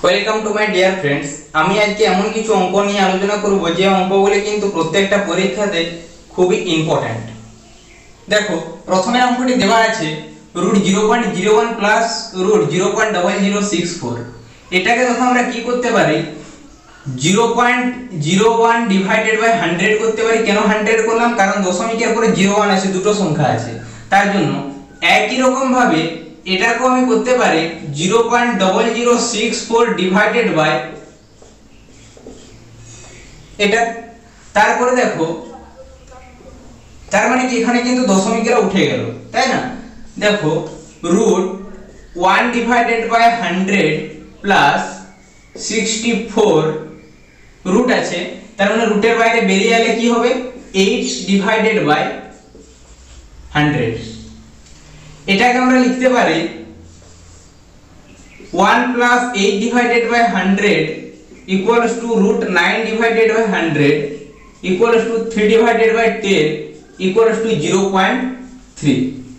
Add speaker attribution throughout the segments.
Speaker 1: Welcome to my dear friends. আমি আজকে এমন কিছু অঙ্ক নিয়ে আলোচনা করব যে অঙ্কগুলো কিন্তু প্রত্যেকটা পরীক্ষাতে খুবই ইম্পর্ট্যান্ট। দেখো, প্রথমে অঙ্কটি দেওয়া আছে √0.01 প্লাস √0.0064। এটাকে তখন আমরা কি করতে পারি, 0.01 ডিভাইডেড বাই 100 করতে পারি। কেন 100 করলাম? কারণ দশমিকের পরে 01 আছে, দুটো সংখ্যা আছে, তার জন্য। একই রকম ভাবে এটাকেও আমি করতে পারি 0.0064 ডিভাইডেড বাই এটা। তারপরে দেখো, তার মানে কি এখানে কিন্তু দশমিকেরা উঠে গেল, তাই না? দেখো, √1 ডিভাইডেড বাই 100 প্লাস 64 রুট আছে, তার মানে রুটের বাইরে বেরিয়ে গেলে কি হবে, 8 ডিভাইডেড বাই 100। এটাকে আমরা লিখতে পারি 1 plus 8 divided by 100 equals to √9 divided by 100 equals to 3 divided by 10 equals to 0.3।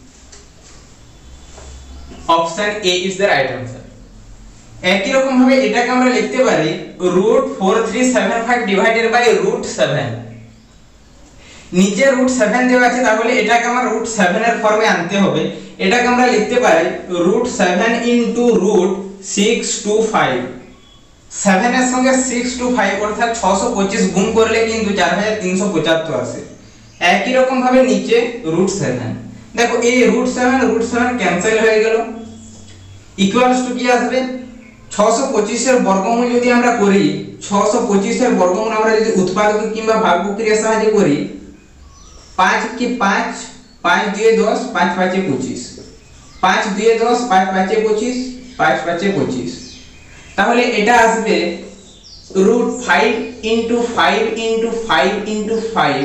Speaker 1: Option A is the right answer. একই রকম ভাবে এটাকে আমরা লিখতে পারি √4375 ডিভাইডেড বাই √7। নিচে √7 দেওয়া আছে, তাহলে এটাকে আমরা √7 এর ফর্মে আনতে হবে। এটাকে আমরা লিখতে পারি √7 ইনটু √625। 7 এর সঙ্গে 625 অর্থাৎ 625 গুণ করলে কিন্তু 4375 আসে। একই রকম ভাবে নিচে √7। দেখো, এই √7 ক্যান্সেল হয়ে গেল, ইকুয়ালস টু কি আসবে, 625 এর বর্গমূল যদি আমরা করি, 625 এর বর্গমূল আমরা যদি উৎপাদক কিংবা ভাগ প্রক্রিয়ার সাহায্যে করি, 5 কি 5, 5 2 10, 5 5 25, 5 2 10, 5 5 25, 5 5 25। তাহলে এটা আসবে √5 into 5 into 5 into 5,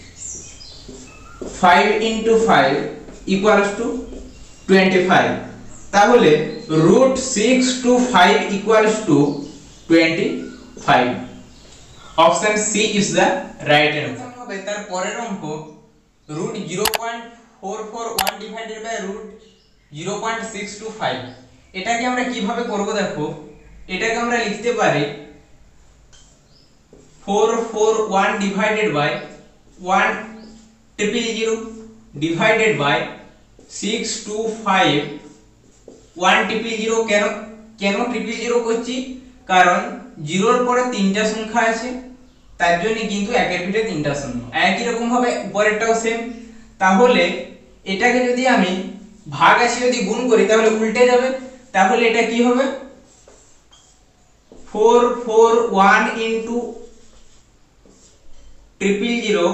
Speaker 1: 5 into 5 equals to 25। তাহলে √625 equals to 25। Option C is the right answer. হবে তার পরের অঙ্ক √0.441 ডিভাইডেড বাই √0.625। এটাকে আমরা কিভাবে করব? দেখো, এটাকে আমরা লিখতে পারি 441 ডিভাইডেড বাই 1,000 ডিভাইডেড বাই 625 1,000। কেন 000 করছি? কারণ 0 এর পরে তিনটা সংখ্যা আছে, তার জন্য কিন্তু একের ভিতরে তিনটা শূন্য। একই রকম ভাবে উপরেরটাও সেম। তাহলে এটাকে যদি আমি ভাগ আছে যদি গুণ করি তাহলে উল্টে যাবে। তাহলে এটা কি হবে, 441 ইনটু 000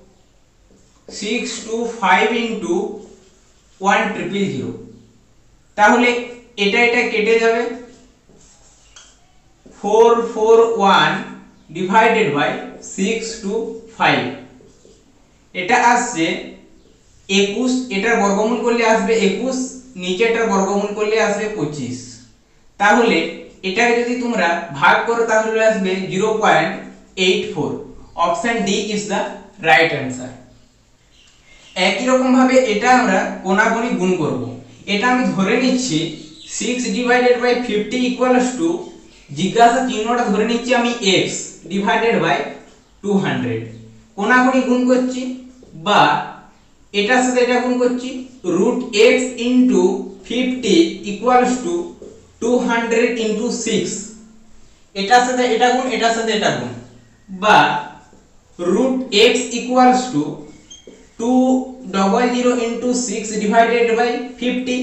Speaker 1: 625 ইনটু 1,000। তাহলে এটা কেটে যাবে, 441 ডিভাইডেড বাই 625। এটা আসছে 21, এটার বর্গমূল করলে আসবে 21, নিচেটার বর্গমূল করলে আসবে 25। তাহলে এটাকে যদি তোমরা ভাগ করো তাহলে আসবে 0.84। Option D is the right answer. একই রকম ভাবে এটা আমরা কোণাগুণি গুণ করব। এটা আমি ধরে নিচ্ছি 6 ডিভাইডেড বাই 50 ইকুয়ালস টু, জিজ্ঞাসা চিহ্নটা ধরে নিচ্ছি আমি x ডিভাইডেড বাই 200। কোণাগুণি গুণ করছি, বা এটার সাথে এটা গুণ করছি, √x into 50 equals to 200 into 6। এটার সাথে এটা গুণ, এটার সাথে এটা গুণ, বা √x equals to 200 into 6 divided by 50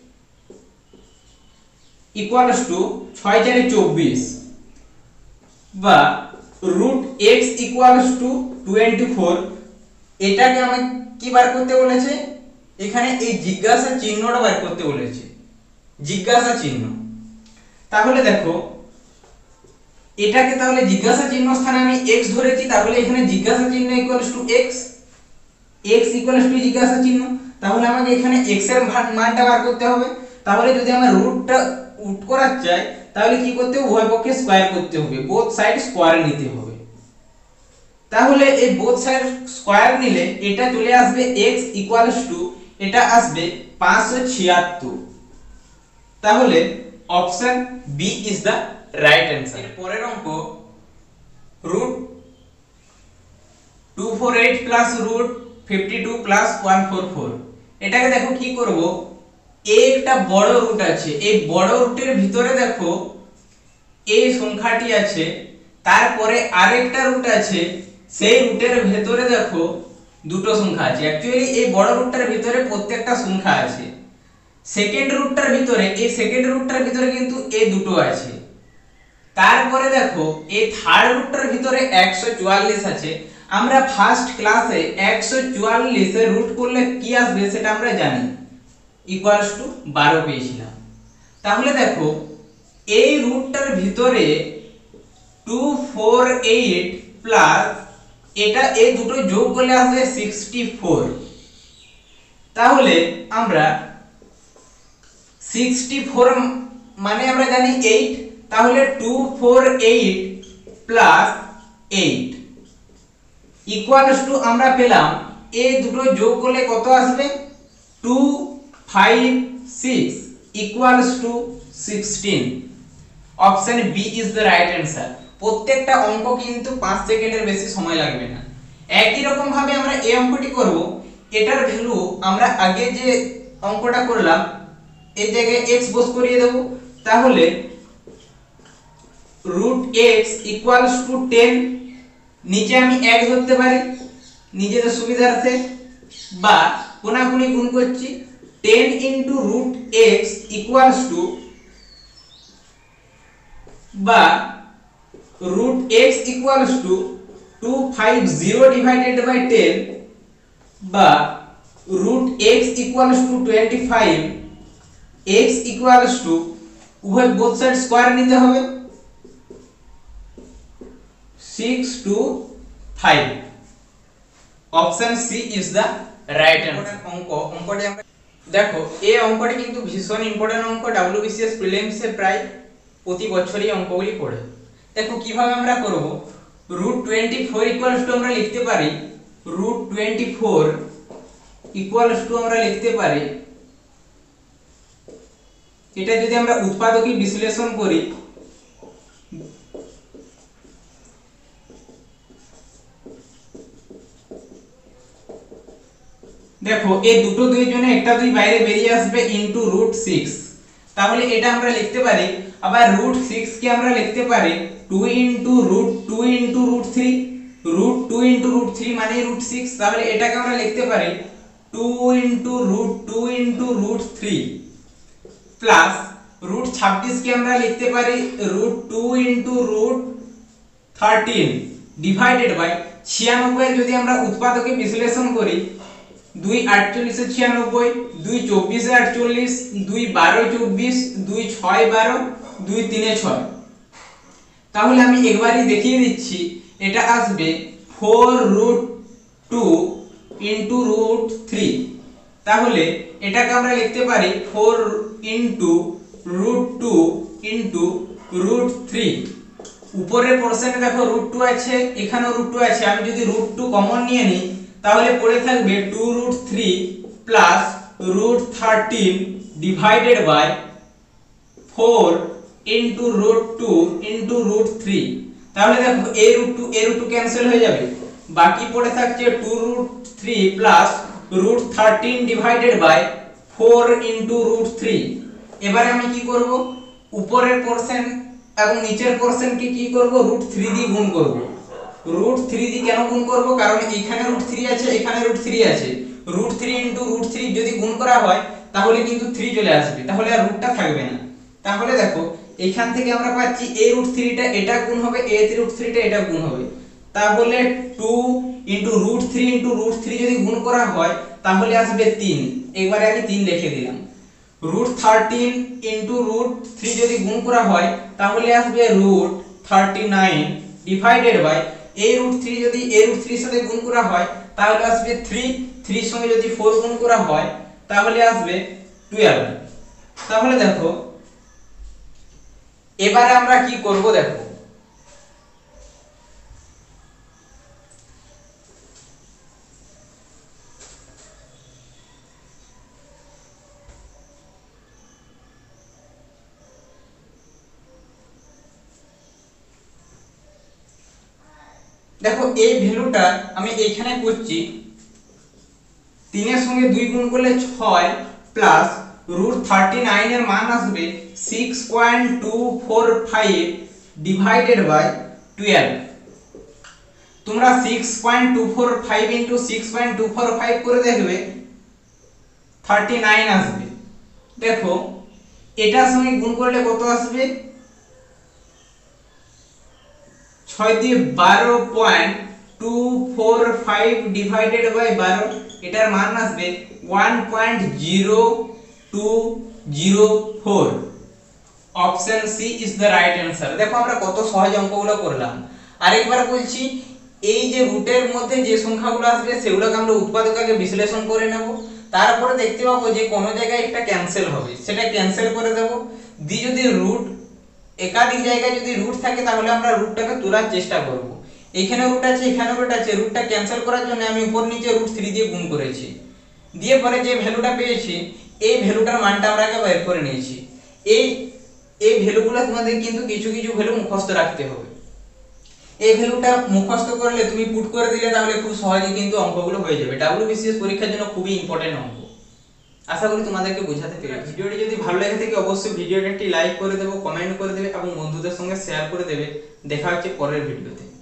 Speaker 1: equals to 6 4 24, বা √x ইকুয়ালস টু 24। এটাকে আমি কি বার করতে বলেছে? এখানে এই জিজ্ঞাসা চিহ্নটা বার করতে বলেছে, জিজ্ঞাসা চিহ্ন। তাহলে দেখো, এটাকে তাহলে জিজ্ঞাসা চিহ্ন স্থানে আমি x ধরেছি, তাহলে এখানে জিজ্ঞাসা চিহ্ন equals to x, x equals to জিজ্ঞাসা চিহ্ন। তাহলে আমাকে এখানে x এর মানটা বার করতে হবে। তাহলে যদি আমরা রুটটা উড করা চাই তাহলে কি করতে হবে, উভয় পক্ষে স্কয়ার করতে হবে, বোথ সাইড স্কয়ারে নিতে হবে। তাহলে এই বোথ সাইড স্কয়ার নিলে এটা চলে আসবে x ইকুয়ালস টু, এটা আসবে 576। তাহলে option B is the right answer. পরের অঙ্ক রুট 248 প্লাস রুট 52 প্লাস 144। এটাকে দেখো কি করব, একটা বড় রুট আছে, এই বড় রুটের ভিতরে দেখো এই সংখ্যাটি আছে, তারপরে আরেকটা রুট আছে, সেই রুটের ভিতরে দেখো দুটো সংখ্যা আছে। অ্যাকচুয়ালি এই বড় রুটটার ভিতরে প্রত্যেকটা সংখ্যা আছে, সেকেন্ড রুটটার ভিতরে এই সেকেন্ড রুটটার ভিতরে কিন্তু এই দুটো আছে। তারপরে দেখো এই থার্ড রুটটার ভিতরে 144 আছে। আমরা ফার্স্ট ক্লাসে 144 এর রুট করলে কি আসবে সেটা আমরা জানি, ইকুয়ালস টু 12 পেয়েছিলাম। তাহলে দেখো এই রুটটার ভিতরে 248 প্লাস এটা এই দুটো যোগ করলে আসবে 64। তাহলে আমরা 64 মানে আমরা জানি 8, তাহলে 248 প্লাস 8 ইকুয়ালস টু আমরা পেলাম এই দুটো যোগ করলে কত আসবে 256 equals to 16। Option B is the right answer. প্রত্যেকটা অঙ্ক কিন্তু 5 সেকেন্ডের বেশি সময় লাগবে না। একই রকম ভাবে আমরা এই অঙ্কটি করব। এটার ভ্যালু আমরা আগে যে অঙ্কটা করলাম এই জায়গায় x বস করিয়ে দেব, তাহলে √x ইকুয়ালস টু 10, নিচে আমি 1 ধরতে পারি নিজেদের সুবিধার্থে, বা কোনাকুনি গুণ করছি 10 ইনটু √x ইকুয়ালস টু, বা √x equals to 250 divided by 10, বা √x equals to 25, x equals to উভয় বোথ সাইড স্কয়ার নিতে হবে 6 to 5। Option C is the right answer. অঙ্কটি আমরা দেখো, এই অঙ্কটি কিন্তু ভীষণ ইম্পর্টেন্ট অঙ্ক, WBCS প্রিলিমসে প্রায় প্রতি বছরই অঙ্কগুলি পড়ে। দেখো কিভাবে আমরা করব, √24 ইকুয়ালস টু আমরা লিখতে পারি √24 ইকুয়ালস টু আমরা লিখতে পারি, এটা যদি আমরা উৎপাদকী বিশ্লেষণ করি, দেখো এই দুটো দুই জন্য একটা দুই বাইরে বেরিয়ে আসবে ইনটু √6। তাহলে এটা আমরা লিখতে পারি, আবার √6 কে আমরা লিখতে পারি 2 ইনটু √2 ইনটু √3, √2 ইনটু √3 মানে √6। তাহলে এটাকে আমরা লিখতে পারি 2 ইনটু √2 ইনটু √3 প্লাস √26 কে আমরা লিখতে পারি √2 ইনটু √13 ডিভাইডেড বাই 96 এর যদি আমরা উৎপাদকে বিশ্লেষণ করি, 2 48 এ 96, 2 24 এ 48, 2 12 24, 2 6 12, 2 3 এ 6। তাহলে আমি একবারই দেখিয়ে দিচ্ছি, এটা আসবে 4√2 ইনটু √3। তাহলে এটাকে আমরা লিখতে পারি 4 ইনটু √2 ইনটু √3। উপরের পোরশনে দেখো √2 আছে, এখানেও √2 আছে, আমি যদি √2 কমন নিয়ে নিই তাহলে পড়ে থাকবে 2√3 plus √13 divided by 4 into √2 into √3। তাহলে দেখো এই √2 ক্যান্সেল হয়ে যাবে, বাকি পড়ে থাকছে 2√3 প্লাস √13 ডিভাইডেড বাই 4 ইনটু √3। এবারে আমি কি করব, উপরের পোরশন এবং নিচের পোরশনকে কি করব √3 দিয়ে গুণ করব। √3 দিয়ে কেন গুণ করব, কারণ এখানে √3 আছে, এখানে √3 আছে, √3 ইনটু √3 যদি গুণ করা হয় তাহলে কিন্তু 3 চলে আসবে, তাহলে আর রুটটা থাকবে না। তাহলে দেখো এখান থেকে আমরা পাচ্ছি এই √3টা এটা গুণ হবে, এই √3টা এটা গুণ হবে, তাহলে 2 ইনটু √3 ইনটু √3 যদি গুণ করা হয় তাহলে আসবে 3। একবারে আমি 3 লিখে দিলাম। √13 ইনটু √3 যদি গুণ করা হয় তাহলে আসবে √39 ডিভাইডেড বাই এই √3 যদি এই √3 এর সাথে গুণ করা হয় তাহলে আসবে 3, 3 এর সঙ্গে যদি 4 গুণ করা হয় তাহলে আসবে 12। তাহলে দেখো এবারে আমরা কি করব, দেখো দেখো এই ভ্যালুটা আমি এইখানে করছি, 3 এর সঙ্গে 2 গুণ করলে 6 প্লাস √39 এর মান আসবে 6.245 ডিভাইডেড বাই 12। তোমরা 6.245 ইনটু 6.245 করে দেখবে 39 আসবে। দেখো এটার সঙ্গে গুণ করলে কত আসবে, 6 দিয়ে 12.245 ডিভাইডেড বাই 12, এটার মান আসবে 1.0204। Option C is the right answer. দেখো আমরা কত সহজ অঙ্কগুলো করলাম। আরেকবার বলছি, এই যে রুটের মধ্যে যে সংখ্যাগুলো আসবে সেগুলোকে আমরা উৎপাদক আগে বিশ্লেষণ করে নেব, তারপরে দেখতে পাবো যে কোন জায়গায় একটা ক্যান্সেল হবে, সেটা ক্যান্সেল করে দেব। যদি রুট একাধিক জায়গায় যদি রুট থাকে তাহলে আমরা রুটটাকে তোলার চেষ্টা করব। এখানে রুট আছে, এখানে রুট আছে, রুটটা ক্যান্সেল করার জন্য আমি উপর নিচে √3 দিয়ে গুণ করেছি, দিয়ে পরে যে ভ্যালুটা পেয়েছি এই ভ্যালুটার মানটা আমরা আগে বের করে নিয়েছি। এই ভ্যালুগুলো তোমাদের কিন্তু কিছু কিছু ভ্যালু মুখস্থ রাখতে হবে। এই ভ্যালুটা মুখস্থ করলে তুমি পুট করে দিলে তাহলে খুব সহজে কিন্তু অঙ্কগুলো হয়ে যাবে। WBCS পরীক্ষার জন্য খুবই ইম্পর্টেন্ট অঙ্ক। আশা করি তোমাদেরকে বোঝাতে পেরেছি। ভিডিওটি যদি ভালো লাগে থাকে অবশ্যই ভিডিওটি একটি লাইক করে দেবে, কমেন্ট করে দেবে এবং বন্ধুদের সঙ্গে শেয়ার করে দেবে। দেখা হচ্ছে পরের ভিডিওতে।